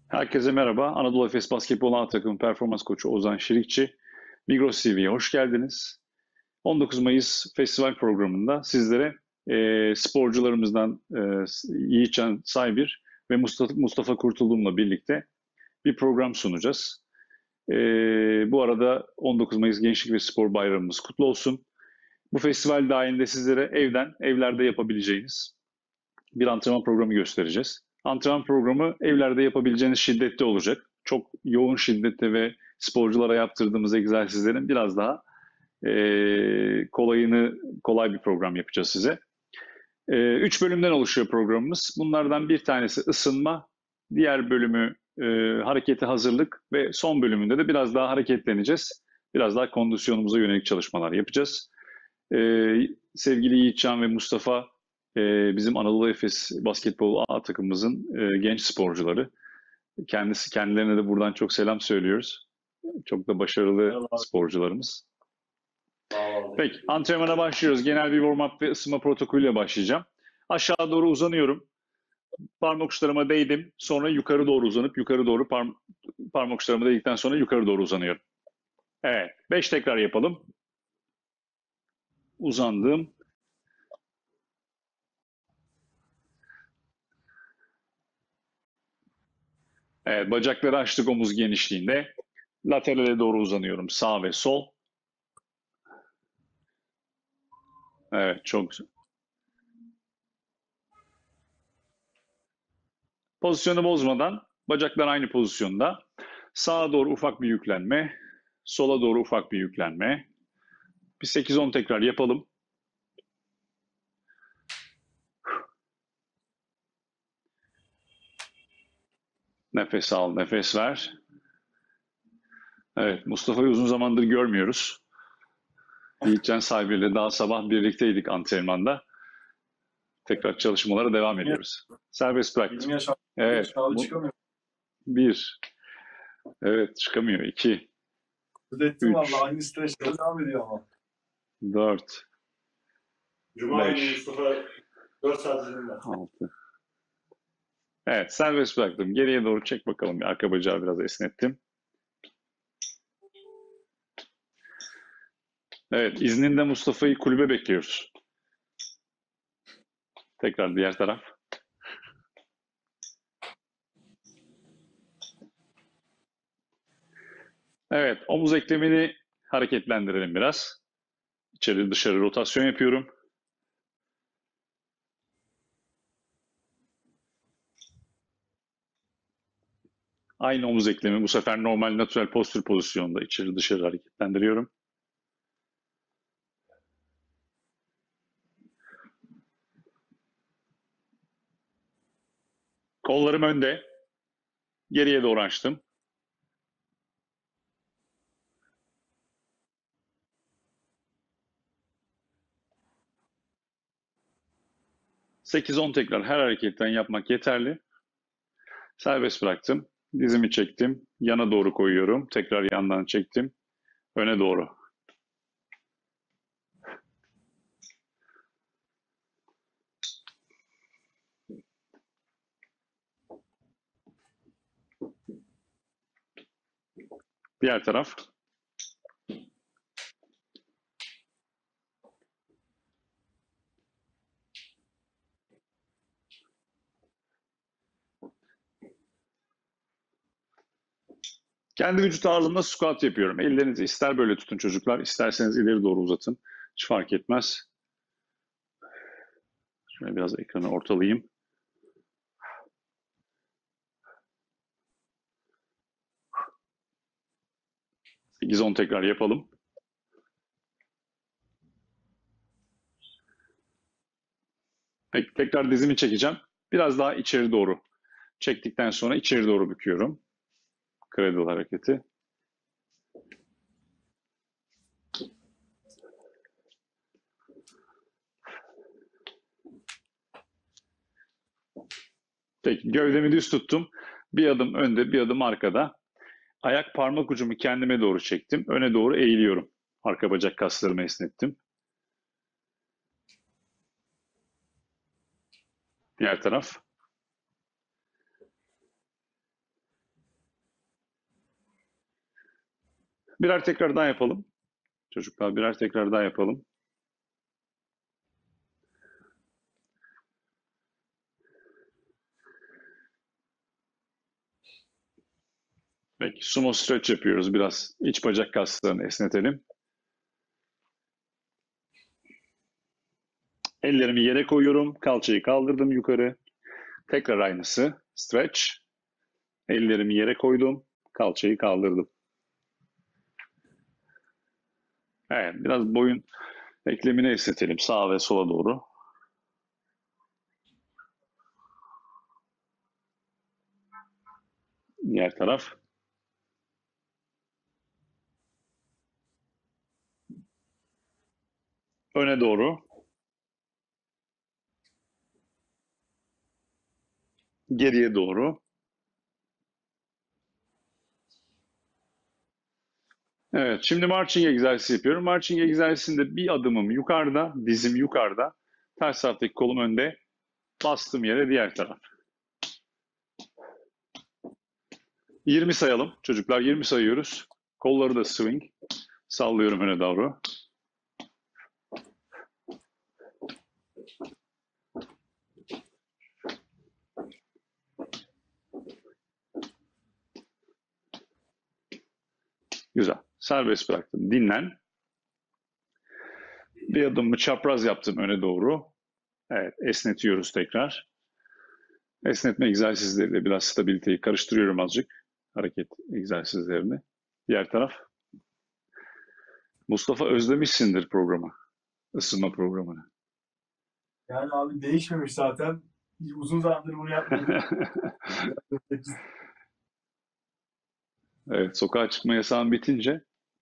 Herkese merhaba. Anadolu Efes Basketbol A takımı performans koçu Ozan Şirikçi. Migros TV'ye hoş geldiniz. 19 Mayıs Festival programında sizlere sporcularımızdan Yiğitcan Saybir ve Mustafa Kurtulum'la birlikte bir program sunacağız. E, Bu arada 19 Mayıs Gençlik ve Spor Bayramımız kutlu olsun. Bu festival dahilinde sizlere evlerde yapabileceğiniz bir antrenman programı göstereceğiz. Antrenman programı evlerde yapabileceğiniz şiddette olacak. Çok yoğun şiddette ve sporculara yaptırdığımız egzersizlerin biraz daha kolay bir program yapacağız size. 3 bölümden oluşuyor programımız. Bunlardan bir tanesi ısınma, diğer bölümü harekete hazırlık ve son bölümünde de biraz daha hareketleneceğiz. Biraz daha kondisyonumuza yönelik çalışmalar yapacağız. Sevgili Yiğitcan ve Mustafa bizim Anadolu Efes basketbol A takımımızın genç sporcuları. Kendilerine de buradan çok selam söylüyoruz. Çok da başarılı Merhaba. sporcularımız. Sağ olun. Peki antrenmana başlıyoruz. Genel bir warm-up ve ısınma protokolüyle başlayacağım. Aşağı doğru uzanıyorum. Parmak uçlarıma değdim. Sonra yukarı doğru uzanıp yukarı doğru parmak uçlarıma değdikten sonra yukarı doğru uzanıyorum. Evet. 5 tekrar yapalım. Uzandım. Evet, bacakları açtık omuz genişliğinde. Laterale doğru uzanıyorum. Sağ ve sol. Evet, çok güzel. Pozisyonu bozmadan bacaklar aynı pozisyonda. Sağa doğru ufak bir yüklenme. Sola doğru ufak bir yüklenme. Bir 8-10 tekrar yapalım. Nefes al, nefes ver. Evet, Mustafa'yı uzun zamandır görmüyoruz. Yiğitcan sahibiyle daha sabah birlikteydik antrenmanda. Tekrar çalışmalara devam ediyoruz. Serbest 20 bıraktım. yaş Evet, altı çıkamıyor. 1. Evet, çıkamıyor. 2, Düzelttim valla 3, aynı streçle devam ediyor ama. 4, Cuma günü 5, Mustafa 4 saat izin var. 6. Evet, serbest bıraktım. Geriye doğru çek bakalım. Arka bacağı biraz esnettim. Evet, izninde Mustafa'yı kulübe bekliyoruz. Tekrar diğer taraf. Evet, omuz eklemini hareketlendirelim biraz. İçeri dışarı rotasyon yapıyorum. Aynı omuz eklemi bu sefer normal natürel postür pozisyonda içeri dışarı hareketlendiriyorum. Kollarım önde. Geriye doğru açtım. ...8-10 tekrar her hareketten yapmak yeterli. Serbest bıraktım. Dizimi çektim. Yana doğru koyuyorum. Tekrar yandan çektim. Öne doğru. Diğer taraf. Kendi vücut ağırlığımla squat yapıyorum. Ellerinizi ister böyle tutun çocuklar, isterseniz ileri doğru uzatın. Hiç fark etmez. Şöyle biraz ekranı ortalayayım. 8-10 tekrar yapalım. Peki, tekrar dizimi çekeceğim. Biraz daha içeri doğru. Çektikten sonra içeri doğru büküyorum. Cradle hareketi. Peki, gövdemi düz tuttum. Bir adım önde, bir adım arkada. Ayak parmak ucumu kendime doğru çektim. Öne doğru eğiliyorum. Arka bacak kaslarımı esnettim. Diğer taraf. Birer tekrar daha yapalım. Çocuklar birer tekrar daha yapalım. Peki sumo stretch yapıyoruz. Biraz iç bacak kaslarını esnetelim. Ellerimi yere koyuyorum. Kalçayı kaldırdım yukarı. Tekrar aynısı. Stretch. Ellerimi yere koydum. Kalçayı kaldırdım. Evet, biraz boyun eklemini esnetelim sağa ve sola doğru. Diğer taraf. Öne doğru. Geriye doğru. Evet, şimdi marching egzersizi yapıyorum. Marching egzersizinde bir adımım yukarıda, dizim yukarıda. Ters taraftaki kolum önde. Bastığım yere diğer taraf. 20 sayalım. Çocuklar 20 sayıyoruz. Kolları da swing. Sallıyorum öne doğru. Güzel. Serbest bıraktım. Dinlen. Bir adımımı çapraz yaptım öne doğru. Evet, esnetiyoruz tekrar. Esnetme egzersizleriyle biraz stabiliteyi karıştırıyorum azıcık. Hareket egzersizlerini. Diğer taraf. Mustafa özlemişsindir programı. Isınma programını. Yani abi değişmemiş zaten. Uzun zamandır bunu yapmıyordum. Evet, sokağa çıkma yasağın bitince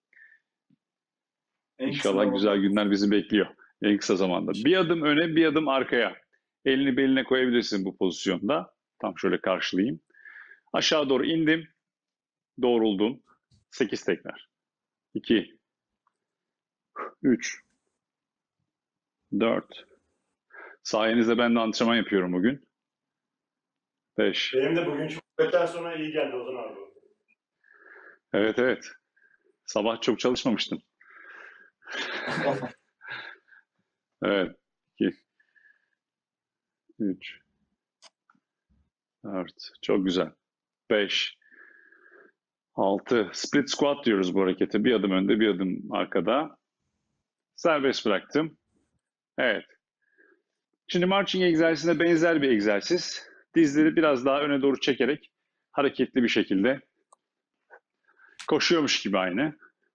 En kısa inşallah güzel zamanda. günler bizi bekliyor. En kısa zamanda. Bir adım öne, bir adım arkaya. Elini beline koyabilirsin bu pozisyonda. Tam şöyle karşılayayım. Aşağı doğru indim. Doğruldum. 8 tekrar. 2, 3, 4. Sayenizde ben de antrenman yapıyorum bugün. 5. Benim de bugün çok sonra iyi geldi Ozan abi. Evet evet. Sabah çok çalışmamıştım. Evet. 2, 3, 4. Çok güzel. 5, 6. Split squat diyoruz bu harekete. Bir adım önde, bir adım arkada. Serbest bıraktım. Evet. Şimdi marching egzersizine benzer bir egzersiz. Dizleri biraz daha öne doğru çekerek hareketli bir şekilde koşuyormuş gibi aynı.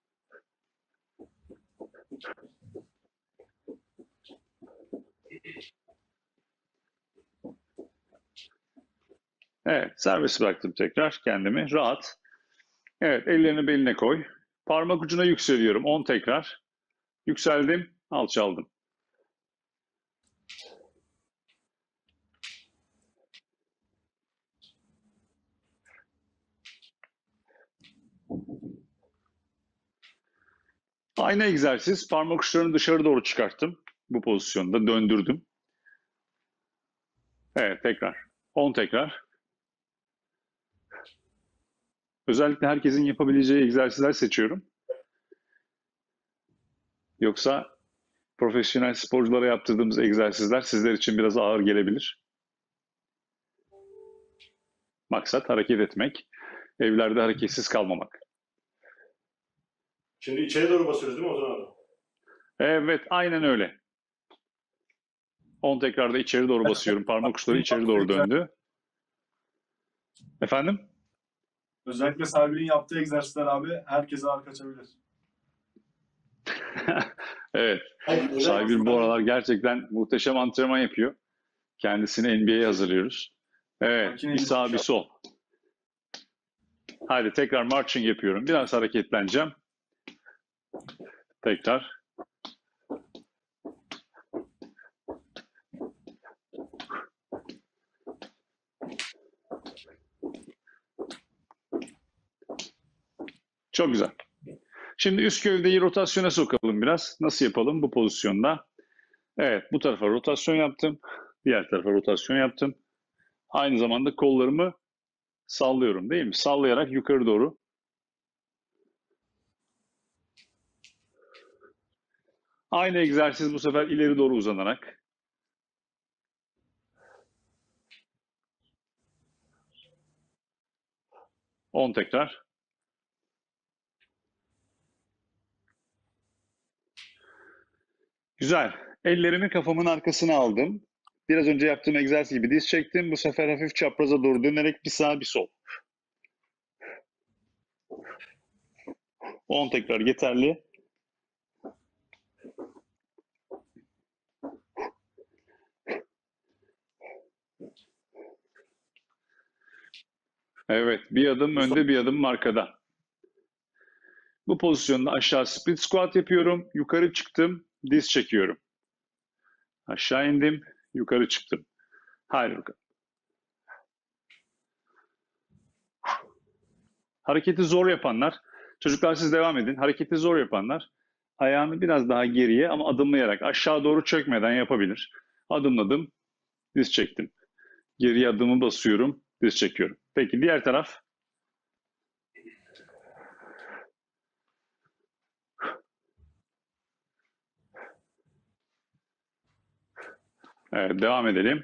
Evet, serbest bıraktım tekrar kendimi. Rahat. Evet, ellerini beline koy. Parmak ucuna yükseliyorum. 10 tekrar. Yükseldim, alçaldım. Aynı egzersiz. Parmak uçlarını dışarı doğru çıkarttım. Bu pozisyonda döndürdüm. Evet, tekrar. 10 tekrar. Özellikle herkesin yapabileceği egzersizler seçiyorum. Yoksa profesyonel sporculara yaptırdığımız egzersizler sizler için biraz ağır gelebilir. Maksat hareket etmek, evlerde hareketsiz kalmamak. Şimdi içeri doğru basıyoruz değil mi Ozan abi? Evet, aynen öyle. 10 tekrarda içeri doğru basıyorum. Parmak uçları içeri doğru döndü. Efendim? Özellikle Serbil'in yaptığı egzersizler abi herkese ağır kaçabilir. Evet. Hayır, Sahibi bu aralar gerçekten muhteşem antrenman yapıyor. Kendisini NBA'ye hazırlıyoruz. Evet, Makine bir gibi sağ bir sol. Haydi tekrar marching yapıyorum. Biraz hareketleneceğim. Tekrar. Çok güzel. Şimdi üst gövdeyi rotasyona sokalım biraz. Nasıl yapalım bu pozisyonda? Evet, bu tarafa rotasyon yaptım. Diğer tarafa rotasyon yaptım. Aynı zamanda kollarımı sallıyorum değil mi? Sallayarak yukarı doğru. Aynı egzersiz bu sefer ileri doğru uzanarak. On tekrar. Güzel. Ellerimi kafamın arkasına aldım. Biraz önce yaptığım egzersiz gibi diz çektim. Bu sefer hafif çapraza doğru dönerek bir sağ bir sol. 10 tekrar yeterli. Evet, bir adım önde, bir adım arkada. Bu pozisyonda aşağı split squat yapıyorum. Yukarı çıktım, diz çekiyorum. Aşağı indim, yukarı çıktım. Haydi bakalım. Hareketi zor yapanlar, çocuklar siz devam edin. Hareketi zor yapanlar ayağını biraz daha geriye ama adımlayarak aşağı doğru çökmeden yapabilir. Adımladım, diz çektim. Geriye adımı basıyorum, diz çekiyorum. Peki diğer taraf. Evet, devam edelim.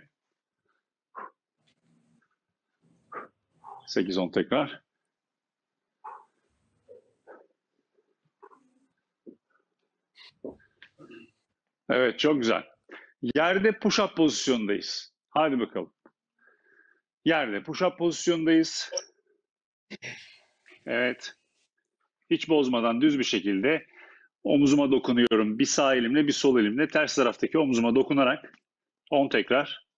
8-10 tekrar. Evet, çok güzel. Yerde push-up pozisyondayız. Hadi bakalım. Yerde push-up pozisyondayız. Evet. Hiç bozmadan düz bir şekilde omzuma dokunuyorum. Bir sağ elimle bir sol elimle ters taraftaki omzuma dokunarak 10 tekrar.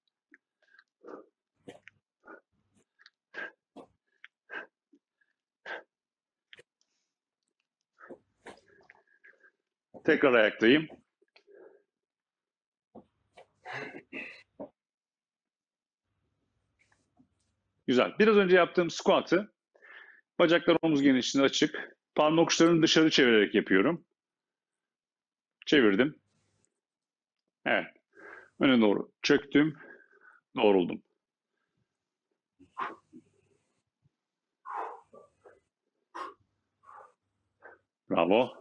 Tekrar ayaktayım. Güzel. Biraz önce yaptığım squat'ı bacaklar omuz genişliğinde açık. Parmak uçlarını dışarı çevirerek yapıyorum. Çevirdim. Evet. Öne doğru çöktüm. Doğruldum. Bravo.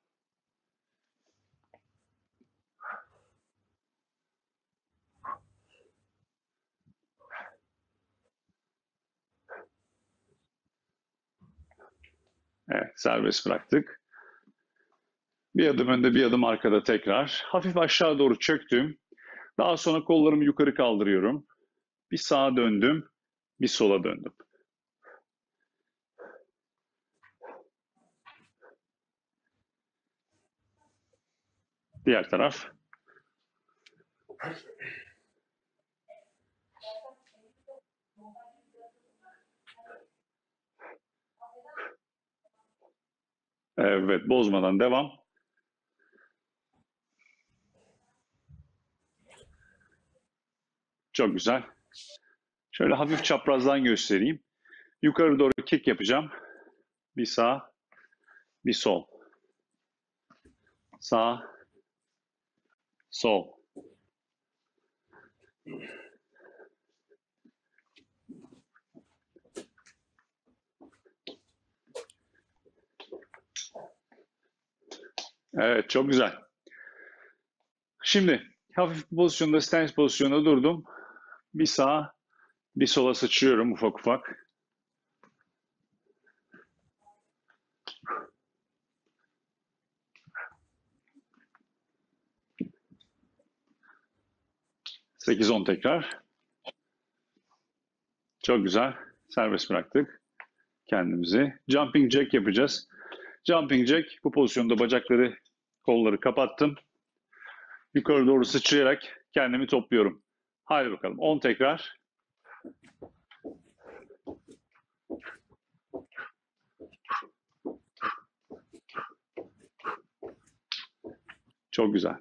Evet, serbest bıraktık. Bir adım önde, bir adım arkada tekrar. Hafif aşağı doğru çöktüm. Daha sonra kollarımı yukarı kaldırıyorum. Bir sağa döndüm, bir sola döndüm. Diğer taraf. Evet, bozmadan devam. Çok güzel. Şöyle hafif çaprazdan göstereyim. Yukarı doğru kick yapacağım. Bir sağ, bir sol. Sağ, sol. Evet, çok güzel. Şimdi hafif pozisyonda, stance pozisyonda durdum. Bir sağa, bir sola sıçrıyorum ufak ufak. Sekiz on tekrar. Çok güzel. Serbest bıraktık kendimizi. Jumping jack yapacağız. Jumping jack, bu pozisyonda bacakları, kolları kapattım. Yukarı doğru sıçrayarak kendimi topluyorum. Haydi bakalım. 10 tekrar. Çok güzel.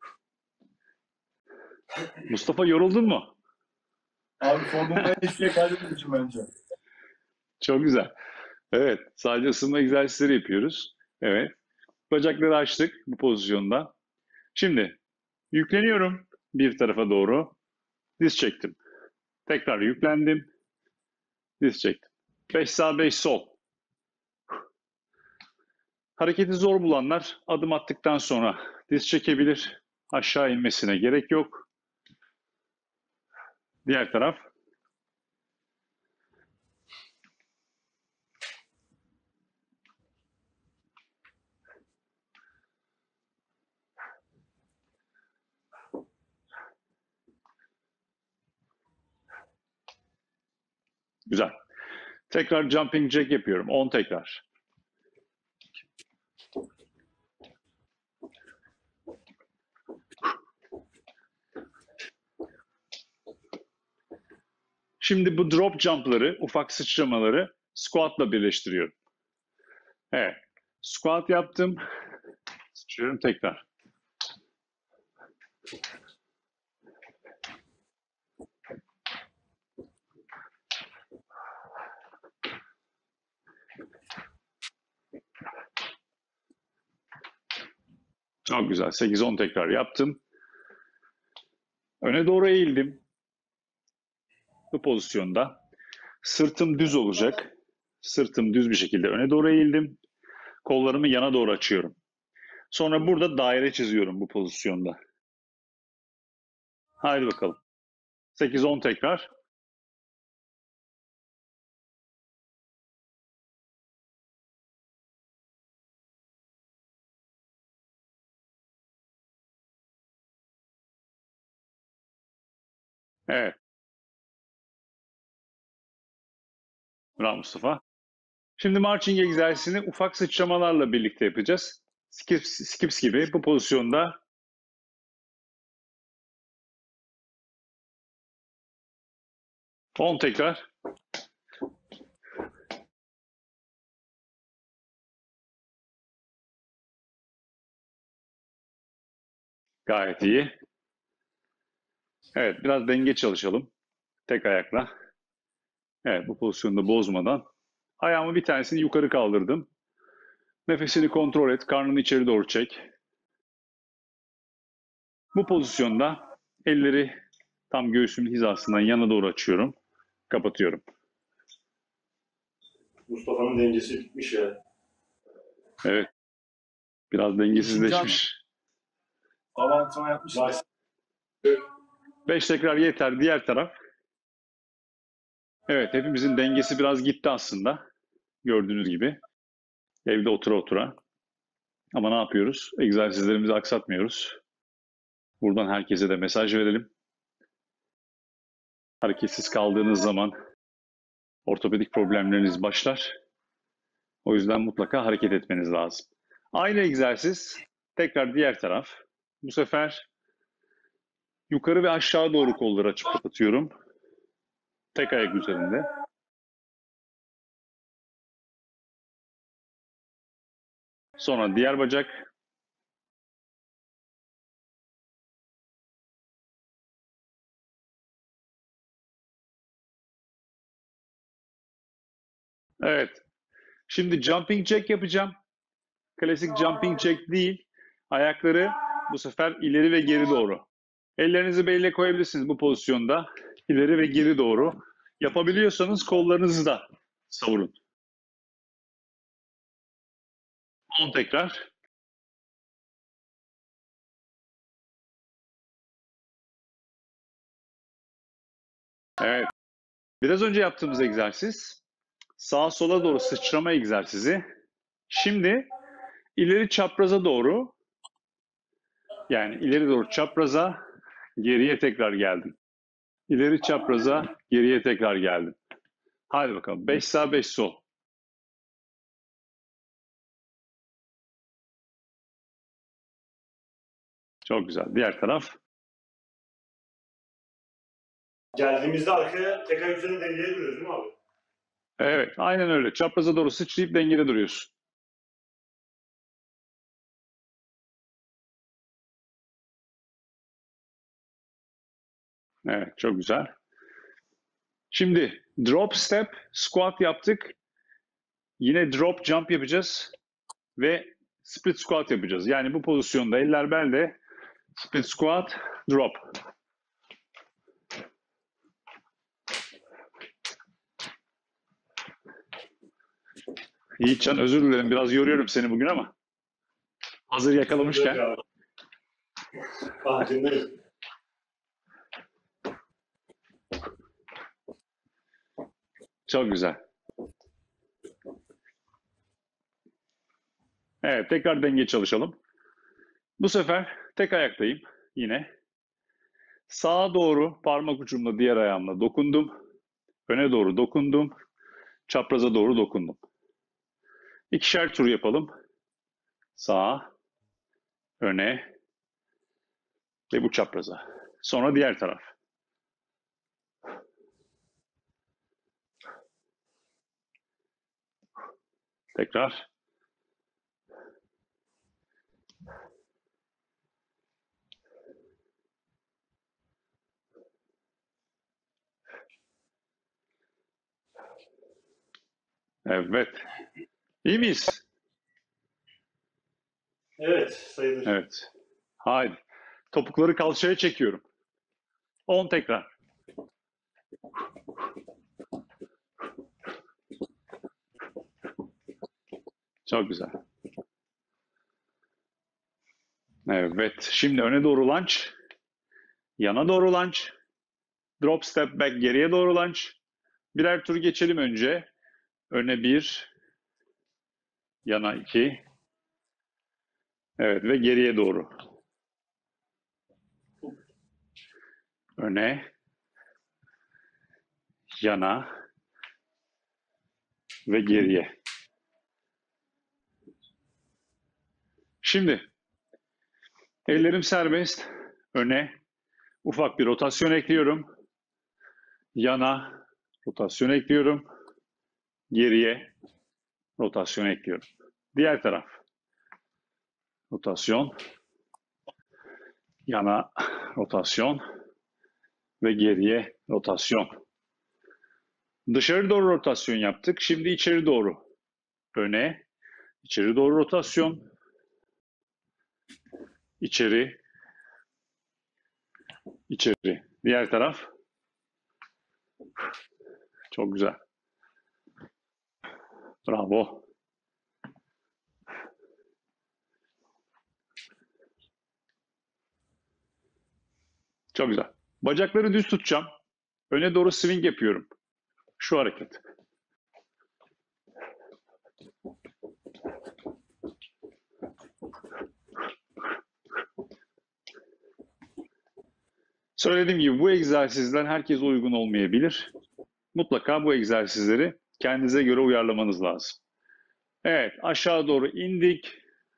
Mustafa, yoruldun mu? Abi formumda hiçbir şey kaybetmemişim bence. Çok güzel. Evet. Sadece ısınma egzersizleri yapıyoruz. Evet. Bacakları açtık bu pozisyonda. Şimdi yükleniyorum bir tarafa doğru. Diz çektim. Tekrar yüklendim. Diz çektim. 5 sağ 5 sol. Hareketi zor bulanlar adım attıktan sonra diz çekebilir. Aşağı inmesine gerek yok. Diğer taraf. Güzel. Tekrar jumping jack yapıyorum. 10 tekrar. Şimdi bu drop jump'ları, ufak sıçramaları squat'la birleştiriyorum. Evet. Squat yaptım. Sıçrıyorum tekrar. Çok güzel. 8-10 tekrar yaptım. Öne doğru eğildim. Bu pozisyonda. Sırtım düz olacak. Sırtım düz bir şekilde öne doğru eğildim. Kollarımı yana doğru açıyorum. Sonra burada daire çiziyorum bu pozisyonda. Haydi bakalım. 8-10 tekrar. Evet. Bravo Mustafa. Şimdi marching egzersizini ufak sıçramalarla birlikte yapacağız. Skips gibi bu pozisyonda 10 tekrar. Gayet iyi. Evet, biraz denge çalışalım. Tek ayakla. Evet, bu pozisyonda bozmadan. Ayağımı bir tanesini yukarı kaldırdım. Nefesini kontrol et. Karnını içeri doğru çek. Bu pozisyonda elleri tam göğsümün hizasından yana doğru açıyorum. Kapatıyorum. Mustafa'nın dengesi bitmiş ya. Evet. Biraz dengesizleşmiş. Hava antrenman yapmışlar. 5 tekrar yeter. Diğer taraf. Evet, hepimizin dengesi biraz gitti aslında. Gördüğünüz gibi. Evde otura otura. Ama ne yapıyoruz? Egzersizlerimizi aksatmıyoruz. Buradan herkese de mesaj verelim. Hareketsiz kaldığınız zaman ortopedik problemleriniz başlar. O yüzden mutlaka hareket etmeniz lazım. Aynı egzersiz. Tekrar diğer taraf. Bu sefer yukarı ve aşağı doğru kolları açıp kapatıyorum. Tek ayak üzerinde. Sonra diğer bacak. Evet. Şimdi jumping jack yapacağım. Klasik jumping jack değil. Ayakları bu sefer ileri ve geri doğru. Ellerinizi beline koyabilirsiniz bu pozisyonda. İleri ve geri doğru. Yapabiliyorsanız kollarınızı da savurun. 10 tekrar. Evet. Biraz önce yaptığımız egzersiz sağa sola doğru sıçrama egzersizi. Şimdi ileri çapraza doğru, yani ileri doğru çapraza, geriye tekrar geldim. İleri çapraza, geriye tekrar geldim. Hadi bakalım. 5 sağ 5 sol. Çok güzel. Diğer taraf. Geldiğimizde arkaya tek ayak üzerinde dengeye duruyoruz değil mi abi? Evet, aynen öyle. Çapraza doğru sıçrayıp dengede duruyorsun. Evet, çok güzel. Şimdi drop step, squat yaptık. Yine drop jump yapacağız ve split squat yapacağız. Yani bu pozisyonda eller belde, split squat, drop. Yiğitcan, özür dilerim, biraz yoruyorum seni bugün ama hazır yakalamışken. Farkındayım. Çok güzel. Evet, tekrar denge çalışalım. Bu sefer tek ayaktayım yine. Sağa doğru parmak ucumla diğer ayağımla dokundum. Öne doğru dokundum. Çapraza doğru dokundum. İkişer tur yapalım. Sağa, öne ve bu çapraza. Sonra diğer taraf. Tekrar. Evet. İyi miyiz? Evet, sayılır. Evet. Haydi. Topukları kalçaya çekiyorum. 10 tekrar. Çok güzel. Evet. Şimdi öne doğru lunge. Yana doğru lunge. Drop step back geriye doğru lunge. Birer tur geçelim önce. Öne 1. Yana 2. Evet ve geriye doğru. Öne. Yana. Ve geriye. Şimdi ellerim serbest. Öne ufak bir rotasyon ekliyorum. Yana rotasyon ekliyorum. Geriye rotasyon ekliyorum. Diğer taraf. Rotasyon. Yana rotasyon. Ve geriye rotasyon. Dışarı doğru rotasyon yaptık. Şimdi içeri doğru. Öne. İçeri doğru rotasyon. İçeri. İçeri. Diğer taraf. Çok güzel. Bravo. Çok güzel. Bacakları düz tutacağım. Öne doğru swing yapıyorum. Şu hareket. Söylediğim gibi bu egzersizler herkese uygun olmayabilir. Mutlaka bu egzersizleri kendinize göre uyarlamanız lazım. Evet, aşağı doğru indik.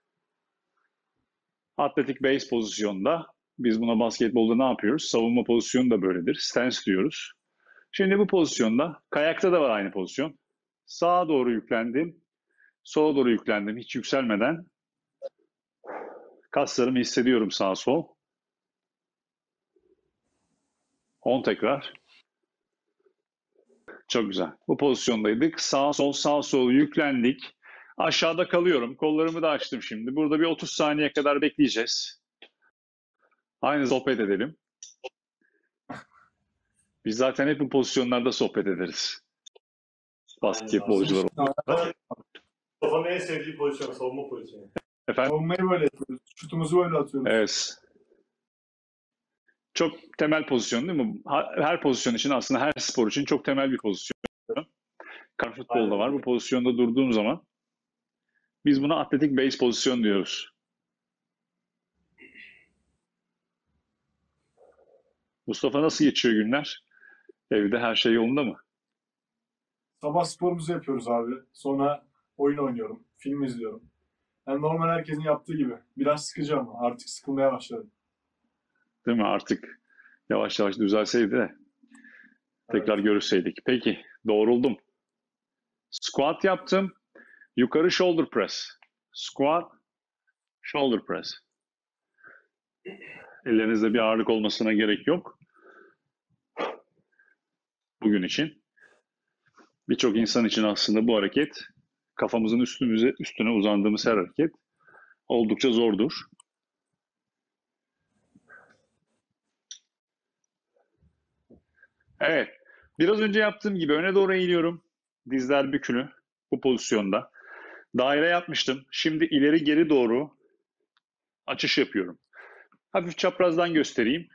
Atletik base pozisyonda. Biz buna basketbolda ne yapıyoruz? Savunma pozisyonu da böyledir. Stance diyoruz. Şimdi bu pozisyonda, kayakta da var aynı pozisyon. Sağa doğru yüklendim. Sola doğru yüklendim. Hiç yükselmeden. Kaslarımı hissediyorum sağ sol. 10 tekrar. Çok güzel. Bu pozisyondaydık. Sağ sol sağ sol yüklendik. Aşağıda kalıyorum. Kollarımı da açtım şimdi. Burada bir 30 saniye kadar bekleyeceğiz. Aynı sohbet edelim. Biz zaten hep bu pozisyonlarda sohbet ederiz. Basketbolcular. Mustafa'nın en sevdiği pozisyon, savunma pozisyonu. Efendim? Savunmayı böyle yapıyoruz. Şutumuzu böyle atıyoruz. Evet. Çok temel pozisyon değil mi? Her pozisyon için aslında her spor için çok temel bir pozisyon. Kar futbolda var. Bu pozisyonda durduğum zaman biz buna atletik base pozisyon diyoruz. Mustafa nasıl geçiyor günler? Evde her şey yolunda mı? Sabah sporumuzu yapıyoruz abi. Sonra oyun oynuyorum. Film izliyorum. Yani normal herkesin yaptığı gibi. Biraz sıkıcı ama artık sıkılmaya başladım. Değil mi? Artık yavaş yavaş düzelseydi de tekrar görüşseydik. Peki, doğruldum. Squat yaptım. Yukarı shoulder press. Squat, shoulder press. Ellerinizde bir ağırlık olmasına gerek yok. Bugün için. Birçok insan için aslında bu hareket, kafamızın üstüne uzandığımız her hareket oldukça zordur. Evet. Biraz önce yaptığım gibi öne doğru eğiliyorum. Dizler bükülü bu pozisyonda. Daire yapmıştım. Şimdi ileri geri doğru açış yapıyorum. Hafif çaprazdan göstereyim.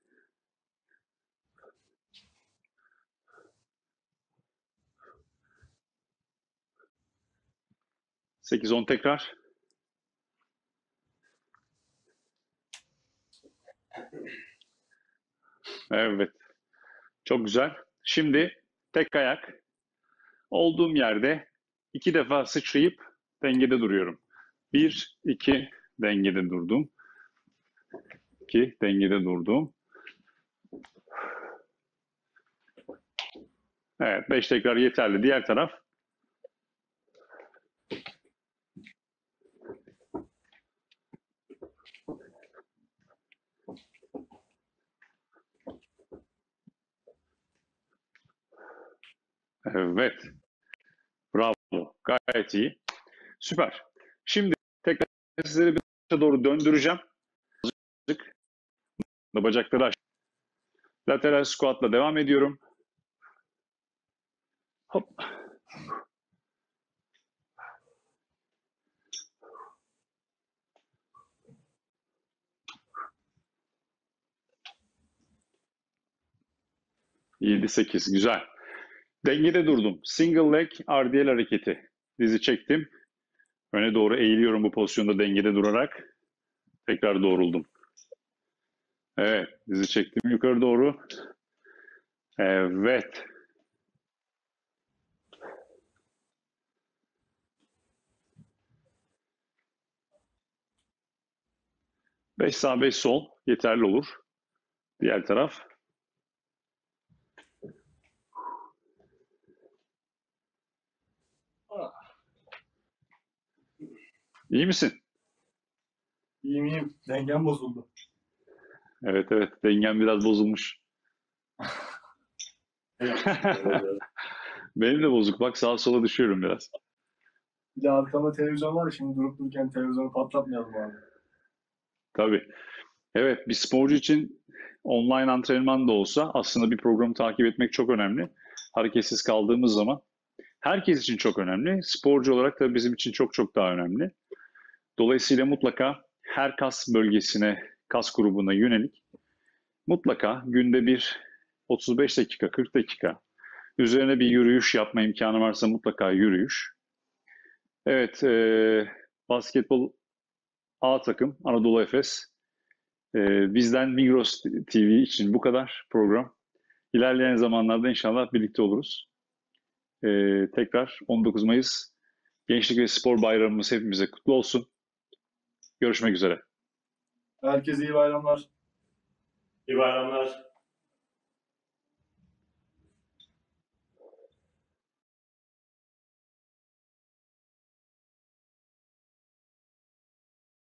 Sekiz, 10 tekrar. Evet. Çok güzel. Şimdi tek ayak. Olduğum yerde 2 defa sıçrayıp dengede duruyorum. 1, 2, dengede durdum. 2, dengede durdum. Evet, 5 tekrar yeterli. Diğer taraf. Evet. Bravo. Gayet iyi. Süper. Şimdi tekrar sizleri bir başa doğru döndüreceğim. Bacakları aç. Lateral squat'la devam ediyorum. Hop. Yedi, 8. Güzel. Dengede durdum. Single leg RDL hareketi. Dizi çektim. Öne doğru eğiliyorum bu pozisyonda dengede durarak. Tekrar doğruldum. Evet. Dizi çektim yukarı doğru. Evet. Beş sağ 5 sol yeterli olur. Diğer taraf. İyi misin? İyiyim iyiyim. Dengem bozuldu. Evet evet. Dengem biraz bozulmuş. Benim de bozuk. Bak sağa sola düşüyorum biraz. Bir de arkamda televizyon var ya, şimdi durup dururken televizyonu patlatmayalım abi. Tabii. Evet, bir sporcu için online antrenman da olsa aslında bir programı takip etmek çok önemli. Hareketsiz kaldığımız zaman herkes için çok önemli. Sporcu olarak da bizim için çok çok daha önemli. Dolayısıyla mutlaka her kas bölgesine, kas grubuna yönelik mutlaka günde bir 35 dakika, 40 dakika üzerine bir yürüyüş yapma imkanı varsa mutlaka yürüyüş. Evet, basketbol A takım Anadolu Efes. Bizden Migros TV için bu kadar program. İlerleyen zamanlarda inşallah birlikte oluruz. Tekrar 19 Mayıs Gençlik ve Spor Bayramımız hepimize kutlu olsun. Görüşmek üzere. Herkese iyi bayramlar. İyi bayramlar.